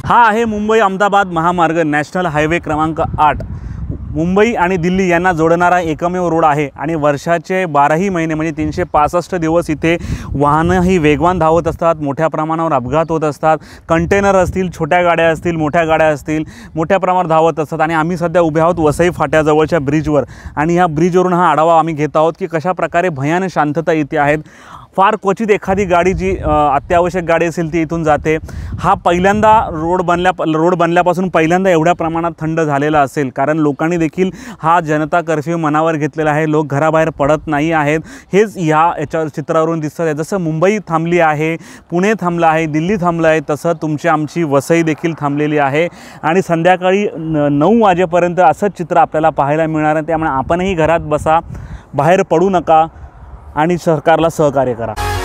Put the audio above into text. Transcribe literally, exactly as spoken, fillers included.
हा आहे मुंबई अहमदाबाद महामार्ग नॅशनल हायवे क्रमांक आठ। मुंबई आणि दिल्ली यांना जोडणारा एकमेव रोड आहे आणि वर्षाचे बाराही महिने म्हणजे तीनशे पासष्ट दिवस इथे वाहनंही वेगवान धावत असतात, मोठ्या प्रमाणावर अपघात होत असतात। कंटेनर असतील, छोट्या गाड्या असतील, मोठ्या गाड्या असतील, मोठ्या प्रमाणावर धावत असतात। आणि आम्ही सध्या उभे आहोत वसई फाट्याजवळच्या ब्रिजवर आणि ह्या ब्रिजवरून हा आढावा आम्ही घेत आहोत की कशा प्रकारे भयानक शांतता इथे आहेत। फार क्वचित एखादी गाडी जी अत्यावश्यक गाडी असेल ती इथून जाते। हा पहिल्यांदा रोड बनल्या रोड बनल्यापासून पहिल्यांदा एवढ्या प्रमाणात थंड झालेला असेल, कारण लोकांनी देखील हा जनता कर्फ्यू मनावर घेतलेला आहे। लोक घराबाहेर पडत नाही आहेत, हेच ह्या याच्या चित्रावरून दिसतं आहे। जसं मुंबई थांबली आहे, पुणे थांबलं आहे, दिल्ली थांबलं आहे, तसं तुमची आमची वसई देखील थांबलेली आहे। आणि संध्याकाळी नऊ वाजेपर्यंत असंच चित्र आपल्याला पाहायला मिळणार आहे। त्यामुळे आपणही घरात बसा, बाहेर पडू नका आणि सरकारला सहकार्य करा।